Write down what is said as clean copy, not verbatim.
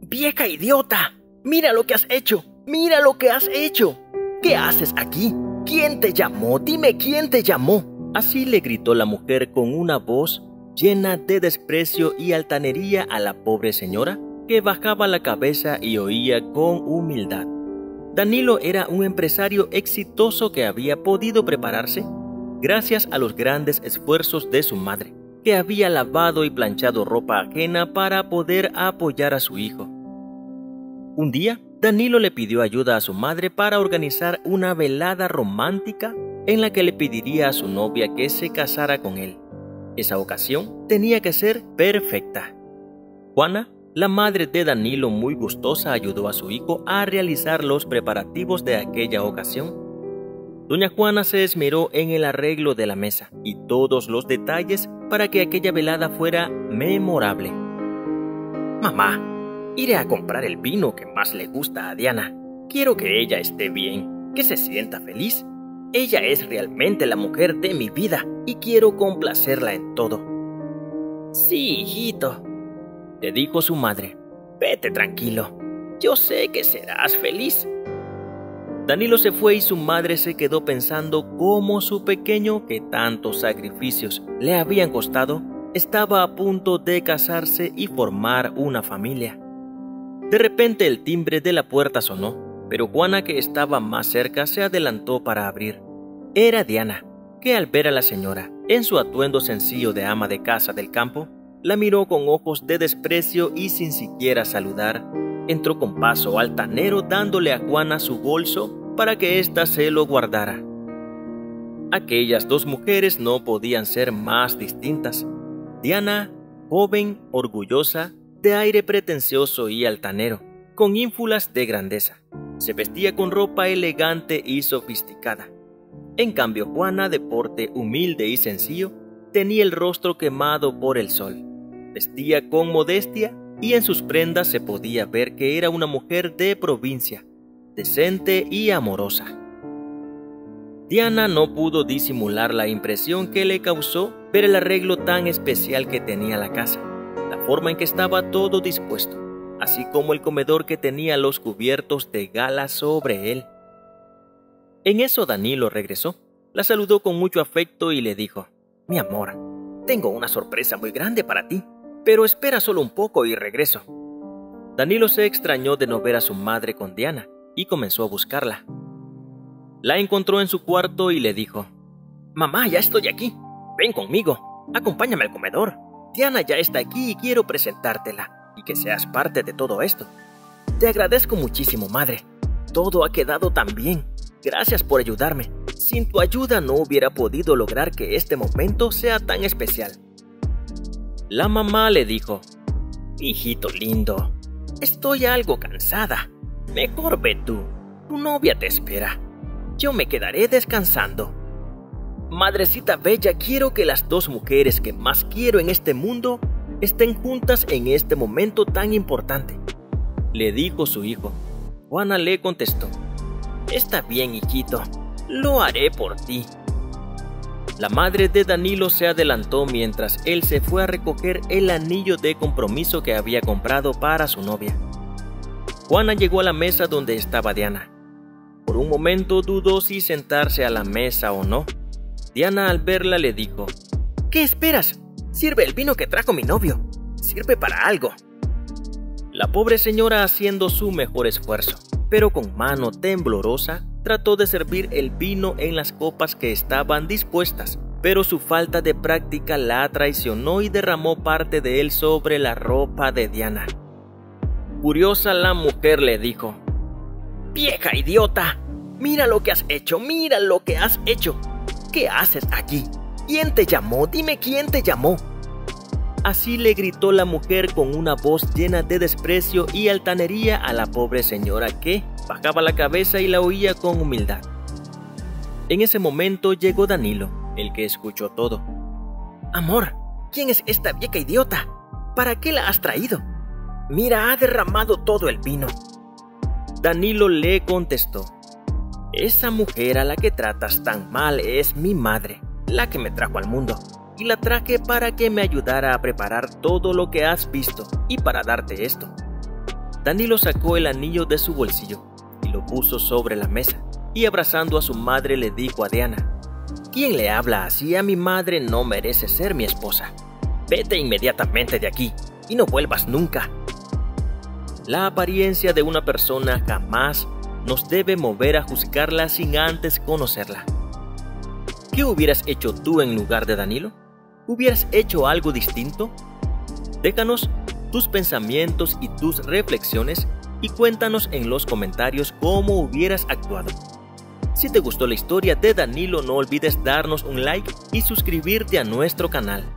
¡Vieja idiota! ¡Mira lo que has hecho! ¡Mira lo que has hecho! ¿Qué haces aquí? ¿Quién te llamó? Dime quién te llamó. Así le gritó la mujer con una voz llena de desprecio y altanería a la pobre señora, que bajaba la cabeza y oía con humildad. Danilo era un empresario exitoso que había podido prepararse gracias a los grandes esfuerzos de su madre, que había lavado y planchado ropa ajena para poder apoyar a su hijo. Un día, Danilo le pidió ayuda a su madre para organizar una velada romántica en la que le pediría a su novia que se casara con él. Esa ocasión tenía que ser perfecta. Juana, la madre de Danilo, muy gustosa, ayudó a su hijo a realizar los preparativos de aquella ocasión. Doña Juana se esmeró en el arreglo de la mesa y todos los detalles para que aquella velada fuera memorable. «Mamá, iré a comprar el vino que más le gusta a Diana. Quiero que ella esté bien, que se sienta feliz. Ella es realmente la mujer de mi vida y quiero complacerla en todo». «Sí, hijito», le dijo su madre. «Vete tranquilo. Yo sé que serás feliz». Danilo se fue y su madre se quedó pensando cómo su pequeño, que tantos sacrificios le habían costado, estaba a punto de casarse y formar una familia. De repente el timbre de la puerta sonó, pero Juana, que estaba más cerca, se adelantó para abrir. Era Diana, que al ver a la señora, en su atuendo sencillo de ama de casa del campo, la miró con ojos de desprecio y sin siquiera saludar, entró con paso altanero dándole a Juana su bolso para que ésta se lo guardara. Aquellas dos mujeres no podían ser más distintas. Diana, joven, orgullosa, de aire pretencioso y altanero, con ínfulas de grandeza, se vestía con ropa elegante y sofisticada. En cambio, Juana, de porte humilde y sencillo, tenía el rostro quemado por el sol. Vestía con modestia y en sus prendas se podía ver que era una mujer de provincia, decente y amorosa. Diana no pudo disimular la impresión que le causó ver el arreglo tan especial que tenía la casa, la forma en que estaba todo dispuesto, así como el comedor que tenía los cubiertos de gala sobre él. En eso Danilo regresó, la saludó con mucho afecto y le dijo: «Mi amor, tengo una sorpresa muy grande para ti, pero espera solo un poco y regreso». Danilo se extrañó de no ver a su madre con Diana y comenzó a buscarla. La encontró en su cuarto y le dijo: «Mamá, ya estoy aquí. Ven conmigo. Acompáñame al comedor. Diana ya está aquí y quiero presentártela y que seas parte de todo esto. Te agradezco muchísimo, madre. Todo ha quedado tan bien. Gracias por ayudarme. Sin tu ayuda no hubiera podido lograr que este momento sea tan especial». La mamá le dijo: «Hijito lindo, estoy algo cansada. Mejor ve tú. Tu novia te espera. Yo me quedaré descansando». «Madrecita bella, quiero que las dos mujeres que más quiero en este mundo estén juntas en este momento tan importante», le dijo su hijo. Juana le contestó: «Está bien, hijito. Lo haré por ti». La madre de Danilo se adelantó mientras él se fue a recoger el anillo de compromiso que había comprado para su novia. Juana llegó a la mesa donde estaba Diana. Por un momento dudó si sentarse a la mesa o no. Diana, al verla, le dijo: «¿Qué esperas? Sirve el vino que trajo mi novio. Sirve para algo». La pobre señora, haciendo su mejor esfuerzo, pero con mano temblorosa, trató de servir el vino en las copas que estaban dispuestas, pero su falta de práctica la traicionó y derramó parte de él sobre la ropa de Diana. Furiosa, la mujer le dijo: «¡Vieja idiota! Mira lo que has hecho, mira lo que has hecho. ¿Qué haces aquí? ¿Quién te llamó? Dime quién te llamó». Así le gritó la mujer con una voz llena de desprecio y altanería a la pobre señora, que bajaba la cabeza y la oía con humildad. En ese momento llegó Danilo, el que escuchó todo. «Amor, ¿quién es esta vieja idiota? ¿Para qué la has traído? Mira, ha derramado todo el vino». Danilo le contestó: «Esa mujer a la que tratas tan mal es mi madre, la que me trajo al mundo, y la traje para que me ayudara a preparar todo lo que has visto y para darte esto». Danilo sacó el anillo de su bolsillo y lo puso sobre la mesa, y abrazando a su madre le dijo a Diana: «¿Quién le habla así a mi madre no merece ser mi esposa. Vete inmediatamente de aquí y no vuelvas nunca». La apariencia de una persona jamás nos debe mover a juzgarla sin antes conocerla. ¿Qué hubieras hecho tú en lugar de Danilo? ¿Hubieras hecho algo distinto? Déjanos tus pensamientos y tus reflexiones y cuéntanos en los comentarios cómo hubieras actuado. Si te gustó la historia de Danilo, no olvides darnos un like y suscribirte a nuestro canal.